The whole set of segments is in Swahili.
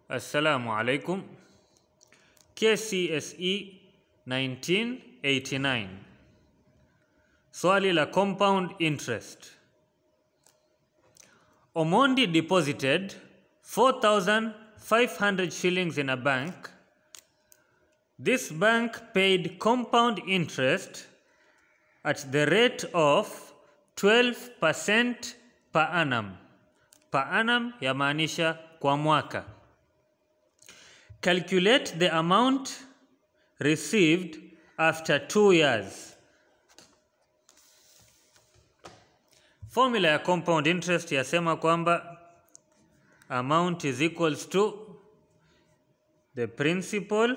Assalamu alaikum. KCSE 1989. Swali la compound interest. Omondi deposited 4,500 shillings in a bank. This bank paid compound interest at the rate of 12% per annum. Per annum yamaanisha kwa mwaka. Calculate the amount received after 2 years. Formula ya compound interest yasema kwamba amount is equals to the principal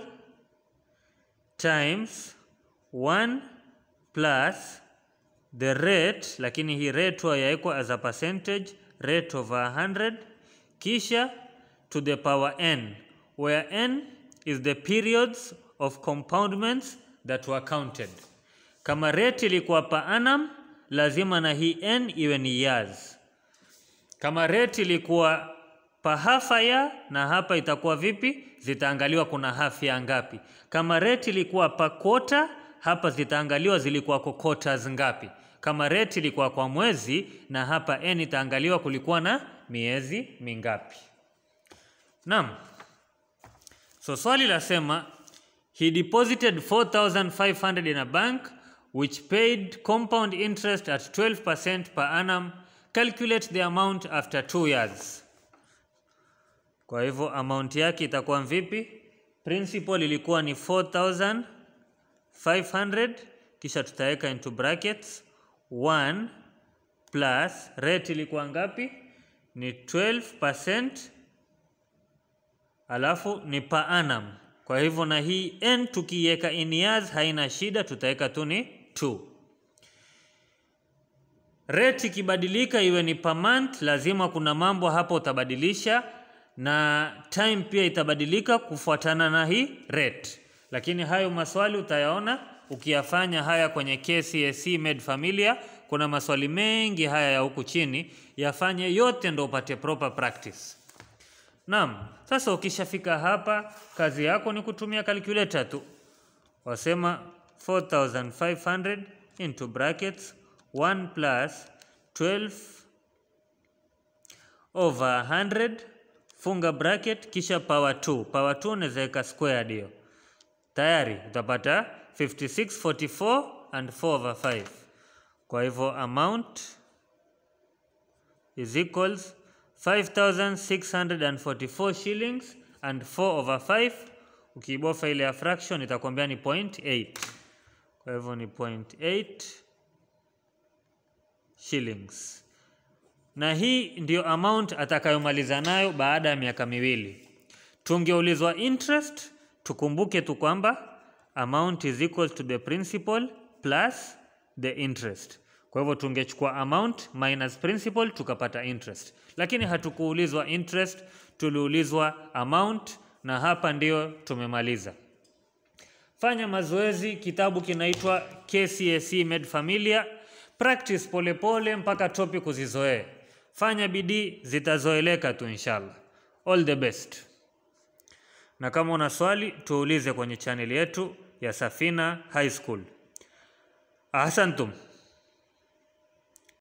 times 1 plus the rate, lakini hii rate yaekwa as a percentage, rate over 100, kisha to the power n, where n is the periods of compoundments that were counted. Kama rate ilikuwa per annum, lazima na hii n iwe ni years. Kama rate ilikuwa per half a year, na hapa itakuwa vipi? Zitaangaliwa kuna half year ngapi. Kama rate ilikuwa per quarter, hapa zitaangaliwa zilikuwa kwa quarters ngapi. Kama rate ilikuwa kwa mwezi, na hapa n itaangaliwa kulikuwa na miezi mingapi. Naam. So swali lasema, he deposited 4,500 in a bank which paid compound interest at 12% per annum. Calculate the amount after 2 years. Kwa hivyo amount yake itakuwa vipi? Principal ilikuwa ni 4,500, kisha tutaweka into brackets 1 plus rate ilikuwa ngapi? Ni 12%, alafu ni per annum. Kwa hivyo na hii n tukiweka in years haina shida, tutaweka tu ni 2. Rate ikibadilika iwe ni per month, lazima kuna mambo hapo utabadilisha, na time pia itabadilika kufuatana na hii rate. Lakini hayo maswali utayaona ukiyafanya haya kwenye KCSE Med Familia. Kuna maswali mengi haya ya huku chini, yafanye yote ndo upate proper practice. Naam, sasa ukishafika hapa, kazi yako ni kutumia calculator tu. Wasema 4,500 into brackets 1 plus 12 over 100, funga bracket, kisha power 2. Power 2 unaweka square dio. Tayari utapata 5644 and 4 over 5. Kwa hivyo amount is equals 5,644 shillings and 4 over 5. Ukibofa ile ya fraction itakwambia ni 0.8. Kwa hivyo ni 0.8 shillings. Na hii ndio amount atakayomaliza nayo baada ya miaka 2. Tungeulizwa interest, tukumbuke tu kwamba amount is equal to the principal plus the interest. Kwa hivyo tungechukua amount minus principal tukapata interest. Lakini hatukuulizwa interest, tuliulizwa amount, na hapa ndio tumemaliza. Fanya mazoezi, kitabu kinaitwa KCSE Med Familia. Practice pole pole mpaka topic uzizoee. Fanya bidii, zitazoeleka tu inshallah. All the best. Na kama una swali, tuulize kwenye channel yetu ya Safina High School. Ahsantum.